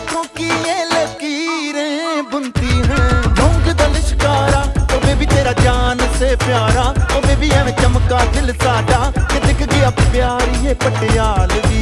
आंखों की ये लकीरें बुनती हैं। ढोंग दल शिकारा ओ बेबी तेरा जान से प्यारा, ओ बेबी एवें चमका दिल साडा कि दिख गया प्यार ये पटियालवी।